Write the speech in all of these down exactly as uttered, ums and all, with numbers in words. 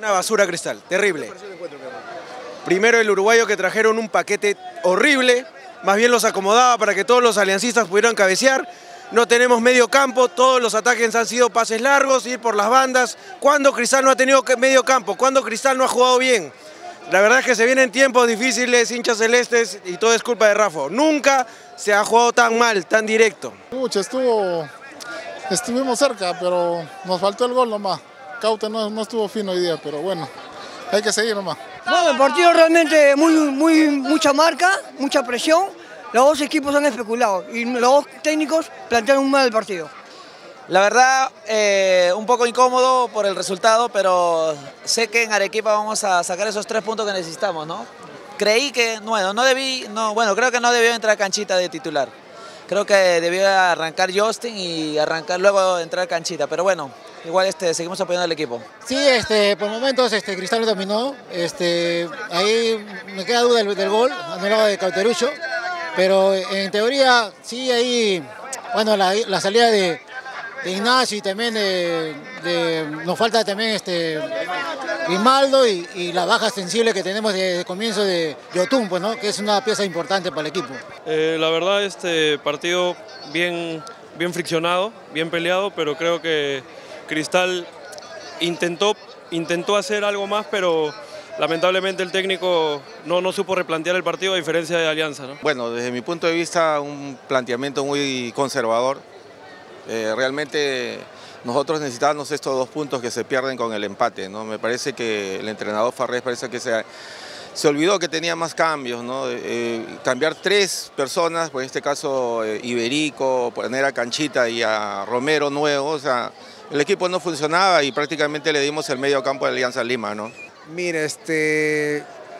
Una basura Cristal, terrible. Primero el uruguayo que trajeron un paquete horrible, más bien los acomodaba para que todos los aliancistas pudieran cabecear. No tenemos medio campo, todos los ataques han sido pases largos, ir por las bandas. ¿Cuándo Cristal no ha tenido medio campo? ¿Cuándo Cristal no ha jugado bien? La verdad es que se vienen tiempos difíciles, hinchas celestes, y todo es culpa de Rafa. Nunca se ha jugado tan mal, tan directo. Mucho, estuvo, estuvimos cerca, pero nos faltó el gol nomás. Caute no, no estuvo fino hoy día, pero bueno, hay que seguir nomás. Bueno, el partido realmente muy, muy, mucha marca, mucha presión. Los dos equipos han especulado y los dos técnicos plantearon mal el partido. La verdad, eh, un poco incómodo por el resultado, pero sé que en Arequipa vamos a sacar esos tres puntos que necesitamos, ¿no? Creí que, bueno, no debí, no, bueno, creo que no debió entrar Canchita de titular. Creo que debió arrancar Justin y arrancar luego entrar Canchita, pero bueno, igual este, seguimos apoyando al equipo. Sí, este, por momentos este, Cristal lo dominó, este, ahí me queda duda del, del gol, anulado de Cauterucho, pero en teoría sí ahí, bueno, la, la salida de, de Ignacio y también de, de, nos falta también este Grimaldo y, y la baja sensible que tenemos desde el comienzo de, de Otún, pues, ¿no? Que es una pieza importante para el equipo. Eh, la verdad, este partido bien, bien friccionado, bien peleado, pero creo que Cristal intentó, intentó hacer algo más, pero lamentablemente el técnico no, no supo replantear el partido a diferencia de Alianza, ¿no? Bueno, desde mi punto de vista, un planteamiento muy conservador. Eh, realmente nosotros necesitábamos estos dos puntos que se pierden con el empate, ¿no? Me parece que el entrenador Farrés parece que se, se olvidó que tenía más cambios, ¿no? Eh, cambiar tres personas, pues en este caso eh, Iberico, poner a Canchita y a Romero nuevo, o sea, el equipo no funcionaba y prácticamente le dimos el medio campo de Alianza Lima, ¿no? Mire, este,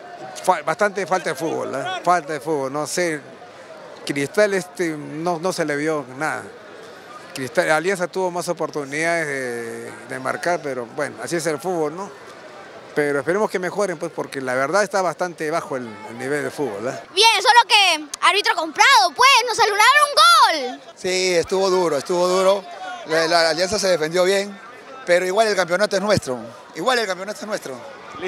fa bastante falta de fútbol, ¿eh? Falta de fútbol, no sé, Cristal este, no, no se le vio nada. Cristal, Alianza tuvo más oportunidades de, de marcar, pero bueno, así es el fútbol, ¿no? Pero esperemos que mejoren, pues, porque la verdad está bastante bajo el, el nivel de fútbol, ¿eh? Bien, solo que árbitro comprado, pues, nos anularon un gol. Sí, estuvo duro, estuvo duro. La, la Alianza se defendió bien, pero igual el campeonato es nuestro. Igual el campeonato es nuestro.